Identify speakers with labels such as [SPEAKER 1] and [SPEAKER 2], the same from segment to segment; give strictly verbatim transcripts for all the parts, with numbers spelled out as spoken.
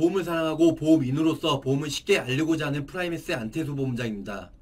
[SPEAKER 1] 보험을 사랑하고 보험인으로서 보험을 쉽게 알리고자 하는 프라이메스 안태수 보험장입니다.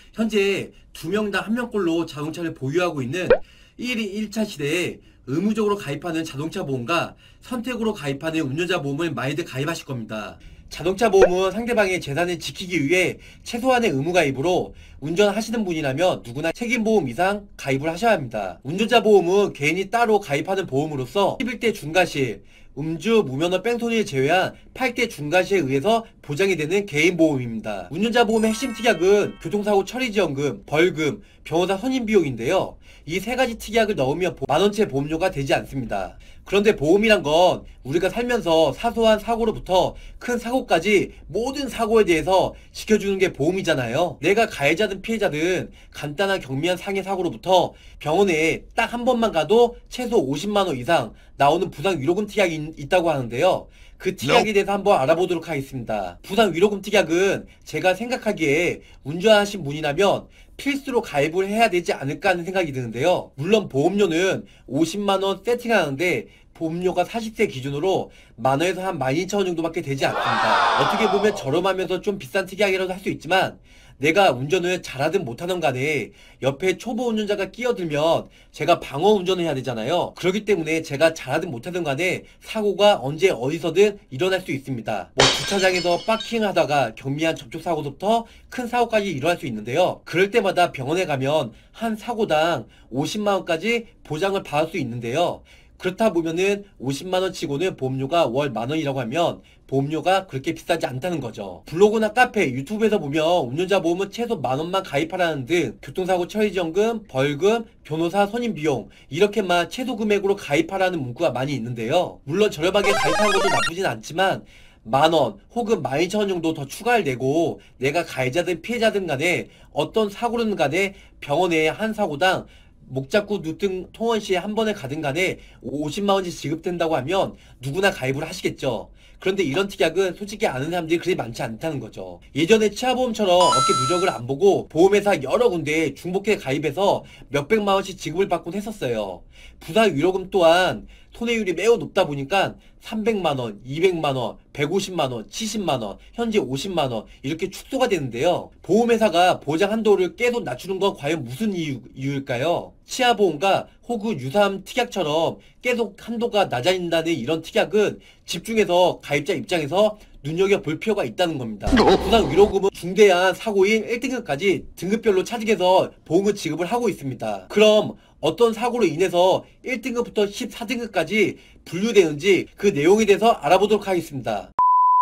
[SPEAKER 1] 현재 두 명당 한 명꼴로 자동차를 보유하고 있는 일 인 일 차 시대에 의무적으로 가입하는 자동차 보험과 선택으로 가입하는 운전자 보험을 많이들 가입하실 겁니다. 자동차 보험은 상대방의 재산을 지키기 위해 최소한의 의무 가입으로 운전하시는 분이라면 누구나 책임보험 이상 가입을 하셔야 합니다. 운전자 보험은 개인이 따로 가입하는 보험으로서 십일 대 중과실, 음주, 무면허, 뺑소니를 제외한 팔 대 중과실에 의해서 보장이 되는 개인보험입니다. 운전자 보험의 핵심 특약은 교통사고 처리지원금, 벌금, 변호사 선임비용인데요. 이 세 가지 특약을 넣으면 만원치 보험료가 되지 않습니다. 그런데 보험이란 건 우리가 살면서 사소한 사고로부터 큰 사고까지 모든 사고에 대해서 지켜주는 게 보험이잖아요. 내가 가해자든 피해자든 간단한 경미한 상해 사고로부터 병원에 딱 한 번만 가도 최소 오십만 원 이상 나오는 부상 위로금 특약이 있다고 하는데요. 그 특약에 대해서 한번 알아보도록 하겠습니다. 부상 위로금 특약은 제가 생각하기에 운전하신 분이라면 필수로 가입을 해야 되지 않을까 하는 생각이 드는데요. 물론 보험료는 오십만 원 세팅하는데 보험료가 사십 세 기준으로 만 원에서 한 만 이천 원 정도밖에 되지 않습니다. 어떻게 보면 저렴하면서 좀 비싼 특약이라도 할 수 있지만 내가 운전을 잘하든 못하든 간에 옆에 초보 운전자가 끼어들면 제가 방어 운전을 해야 되잖아요. 그렇기 때문에 제가 잘하든 못하든 간에 사고가 언제 어디서든 일어날 수 있습니다. 뭐 주차장에서 파킹을 하다가 경미한 접촉사고부터 큰 사고까지 일어날 수 있는데요. 그럴 때마다 병원에 가면 한 사고당 오십만 원까지 보장을 받을 수 있는데요. 그렇다 보면은 오십만 원 치고는 보험료가 월 만 원이라고 하면 보험료가 그렇게 비싸지 않다는 거죠. 블로그나 카페, 유튜브에서 보면 운전자 보험은 최소 만 원만 가입하라는 등 교통사고 처리지원금, 벌금, 변호사 선임비용 이렇게만 최소 금액으로 가입하라는 문구가 많이 있는데요. 물론 저렴하게 가입하는 것도 나쁘진 않지만 만 원 혹은 만 이천 원 정도 더 추가를 내고 내가 가해자든 피해자든 간에 어떤 사고든 간에 병원에 한 사고당 목 잡고 누등 통원 시에 한 번에 가든 간에 오십만 원씩 지급된다고 하면 누구나 가입을 하시겠죠. 그런데 이런 특약은 솔직히 아는 사람들이 그리 많지 않다는 거죠. 예전에 치아보험처럼 어깨 누적을 안 보고 보험회사 여러 군데에 중복해 가입해서 몇백만 원씩 지급을 받곤 했었어요. 부상 위로금 또한 손해율이 매우 높다 보니까 삼백만 원, 이백만 원, 백오십만 원, 칠십만 원, 현재 오십만 원 이렇게 축소가 되는데요. 보험회사가 보장 한도를 계속 낮추는 건 과연 무슨 이유, 이유일까요? 치아보험과 혹은 유사한 특약처럼 계속 한도가 낮아진다는 이런 특약은 집중해서 가입자 입장에서 눈여겨볼 필요가 있다는 겁니다. 부상 위로금은 중대한 사고인 일 등급까지 등급별로 차등해서 보험을 지급을 하고 있습니다. 그럼 어떤 사고로 인해서 일 등급부터 십사 등급까지 분류되는지 그 내용에 대해서 알아보도록 하겠습니다.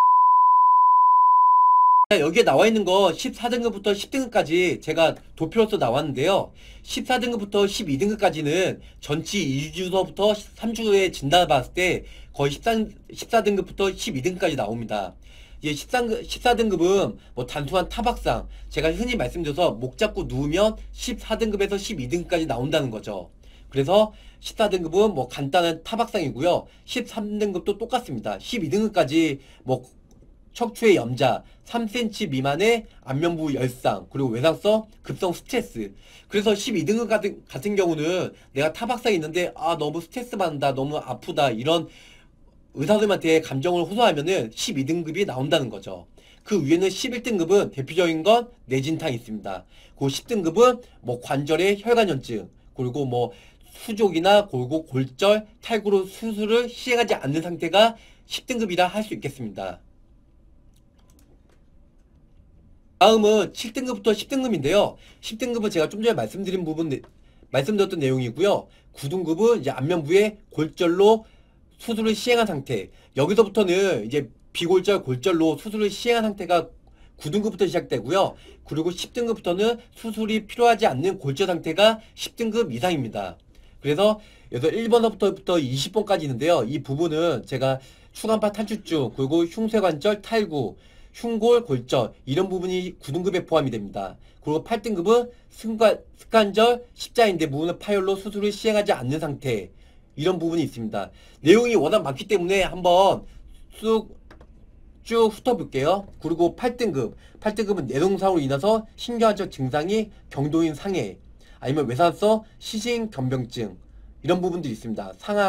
[SPEAKER 1] 여기에 나와 있는 거 십사 등급부터 십 등급까지 제가 도표로서 나왔는데요. 십사 등급부터 십이 등급까지는 전치 이 주서부터 삼 주에 진단을 받았을 때 거의 십사 등급부터 십이 등급까지 나옵니다. 이제 십사 등급은 뭐 단순한 타박상, 제가 흔히 말씀드려서 목 잡고 누우면 십사 등급에서 십이 등급까지 나온다는 거죠. 그래서 십사 등급은 뭐 간단한 타박상이고요. 십삼 등급도 똑같습니다. 십이 등급까지 뭐 척추의 염자, 삼 센티미터 미만의 안면부 열상, 그리고 외상성 급성 스트레스. 그래서 십이 등급 같은, 같은 경우는 내가 타박상이 있는데 아 너무 스트레스 받는다, 너무 아프다 이런 의사들한테 감정을 호소하면은 십이 등급이 나온다는 거죠. 그 위에는 십일 등급은 대표적인 건 뇌진탕이 있습니다. 그 십 등급은 뭐 관절의 혈관염증, 그리고 뭐 수족이나 골고 골절, 탈구로 수술을 시행하지 않는 상태가 십 등급이라 할 수 있겠습니다. 다음은 칠 등급부터 십 등급인데요. 십 등급은 제가 좀 전에 말씀드린 부분, 말씀드렸던 내용이고요. 구 등급은 이제 안면부의 골절로 수술을 시행한 상태. 여기서부터는 이제 비골절, 골절로 수술을 시행한 상태가 구 등급부터 시작되고요. 그리고 십 등급부터는 수술이 필요하지 않는 골절 상태가 십 등급 이상입니다. 그래서 여기서 일 번서부터 이십 번까지 있는데요. 이 부분은 제가 추간파 탈출증, 그리고 흉쇄관절 탈구, 흉골 골절 이런 부분이 구 등급에 포함이 됩니다. 그리고 팔 등급은 승관, 습관절 십자인대 무근의 파열로 수술을 시행하지 않는 상태 이런 부분이 있습니다. 내용이 워낙 많기 때문에 한번 쑥 쭉 훑어볼게요. 그리고 팔 등급 팔 등급은 뇌동상으로 인해서 신경안적 증상이 경도인 상해 아니면 외상성 시신견병증 이런 부분들이 있습니다. 상하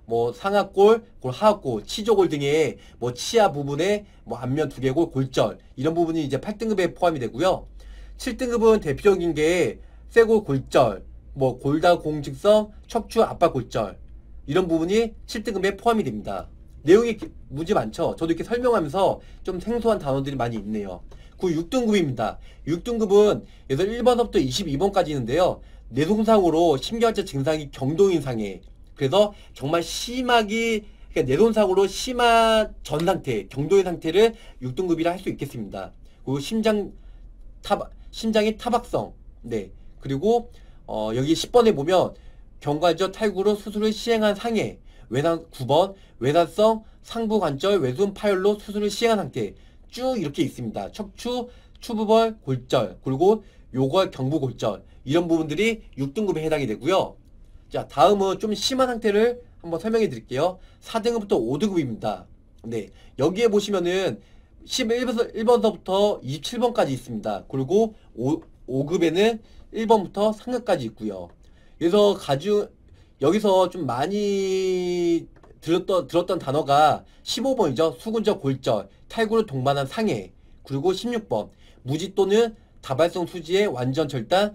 [SPEAKER 1] 뭐 상하골, 골 하하골, 치조골 등의 뭐 치아 부분에 뭐 안면 두개골, 골절 이런 부분이 이제 팔 등급에 포함이 되고요. 칠 등급은 대표적인 게 쇄골 골절, 뭐 골다공증성 척추 압박 골절 이런 부분이 칠 등급에 포함이 됩니다. 내용이 무지 많죠. 저도 이렇게 설명하면서 좀 생소한 단어들이 많이 있네요. 그 육 등급입니다. 육 등급은 그래서 일 번부터 이십이 번까지 있는데요. 뇌손상으로 심경hal자 증상이 경동인 상해. 그래서 정말 심하게 그러니까 뇌손상으로 심한 전 상태, 경동인 상태를 육 등급이라 할 수 있겠습니다. 그리고 심장 타박, 심장의 타박성. 네. 그리고 어, 여기 십 번에 보면 경과적 탈구로 수술을 시행한 상해. 외산 구 번 외산성 상부관절 외순 파열로 수술을 시행한 상태. 쭉 이렇게 있습니다. 척추, 추부벌, 골절, 그리고 요걸 경부골절 이런 부분들이 육 등급에 해당이 되고요. 자, 다음은 좀 심한 상태를 한번 설명해 드릴게요. 사 등급부터 오 등급입니다. 네, 여기에 보시면은 십일 번, 일 번서부터 이십칠 번까지 있습니다. 그리고 오, 오 급에는 일 번부터 삼 급까지 있고요. 그래서 가주 여기서 좀 많이 들었던, 들었던 단어가 십오 번이죠. 수근적 골절, 탈구를 동반한 상해. 그리고 십육 번 무지 또는 다발성 수지의 완전 절단,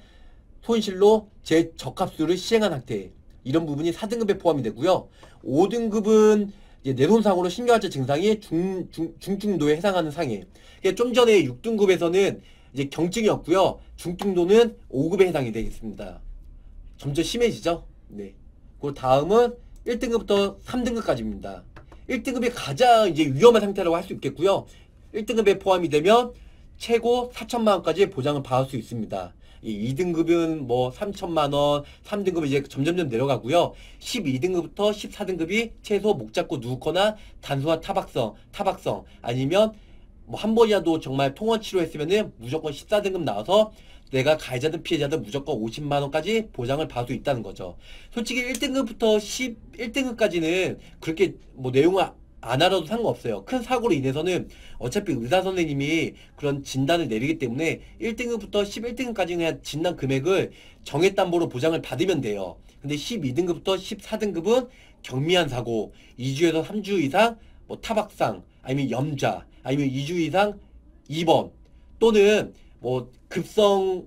[SPEAKER 1] 손실로 재적합술을 시행한 상태. 이런 부분이 사 등급에 포함이 되고요. 오 등급은 이제 뇌손상으로 심경hal자 증상이 중, 중, 중증도에 해당하는 상해. 좀 전에 육 등급에서는 이제 경증이었고요. 중증도는 오 급에 해당이 되겠습니다. 점점 심해지죠. 네. 그리고 다음은 일 등급부터 삼 등급까지입니다. 일 등급이 가장 이제 위험한 상태라고 할 수 있겠고요. 일 등급에 포함이 되면 최고 사천만 원까지 보장을 받을 수 있습니다. 이 등급은 뭐 삼천만 원, 삼 등급은 이제 점점점 내려가고요. 십이 등급부터 십사 등급이 최소 목 잡고 누웠거나 단순한 타박성, 타박성 아니면 뭐 한 번이라도 정말 통원 치료했으면은 무조건 십사 등급 나와서 내가 가해자든 피해자든 무조건 오십만 원까지 보장을 받을 수 있다는 거죠. 솔직히 일 등급부터 십일 등급까지는 그렇게 뭐 내용을 안 알아도 상관없어요. 큰 사고로 인해서는 어차피 의사 선생님이 그런 진단을 내리기 때문에 일 등급부터 십일 등급까지 그냥 진단 금액을 정액담보로 보장을 받으면 돼요. 근데 십이 등급부터 십사 등급은 경미한 사고, 이 주에서 삼 주 이상 뭐 타박상, 아니면 염좌, 아니면 이 주 이상 입원, 또는 뭐 급성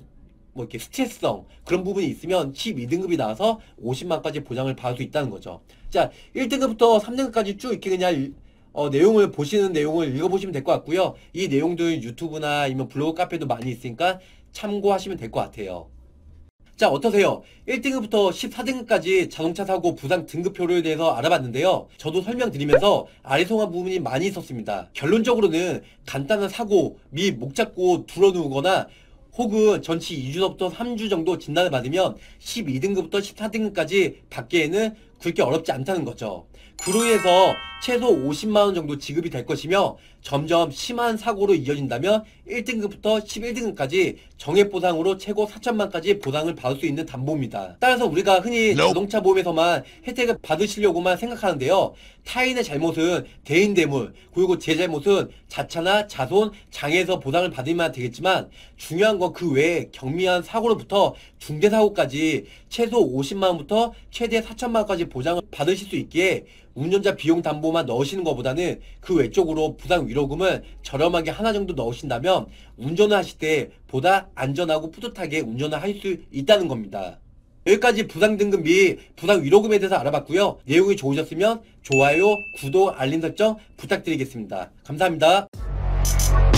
[SPEAKER 1] 뭐 이렇게 스트레스성 그런 부분이 있으면 십이 등급이 나와서 오십만 원까지 보장을 받을 수 있다는 거죠. 자, 일 등급부터 삼 등급까지 쭉 이렇게 그냥 어, 내용을 보시는 내용을 읽어보시면 될 것 같고요. 이 내용들 유튜브나 아니면 블로그 카페도 많이 있으니까 참고하시면 될 것 같아요. 자, 어떠세요? 일 등급부터 십사 등급까지 자동차 사고 부상 등급표를 대해서 알아봤는데요. 저도 설명드리면서 아리송한 부분이 많이 있었습니다. 결론적으로는 간단한 사고 및 목 잡고 불어누우거나 혹은 전치 이 주부터 삼 주 정도 진단을 받으면 십이 등급부터 십사 등급까지 받기에는 그렇게 어렵지 않다는 거죠. 그로 인해서 최소 오십만 원 정도 지급이 될 것이며 점점 심한 사고로 이어진다면 일 등급부터 십일 등급까지 정액보상으로 최고 사천만 원까지 보상을 받을 수 있는 담보입니다. 따라서 우리가 흔히 자동차 보험에서만 혜택을 받으시려고만 생각하는데요. 타인의 잘못은 대인대물, 그리고 제 잘못은 자차나 자손, 장애에서 보상을 받으면 되겠지만 중요한 건 그 외에 경미한 사고로부터 중대사고까지 최소 오십만 원부터 최대 사천만 원까지 보장을 받으실 수 있기에 운전자 비용 담보만 넣으시는 것보다는 그 외쪽으로 부상 위로금을 저렴하게 하나 정도 넣으신다면 운전을 하실 때 보다 안전하고 뿌듯하게 운전을 할 수 있다는 겁니다. 여기까지 부상 등급 및 부상 위로금에 대해서 알아봤고요. 내용이 좋으셨으면 좋아요, 구독, 알림 설정 부탁드리겠습니다. 감사합니다.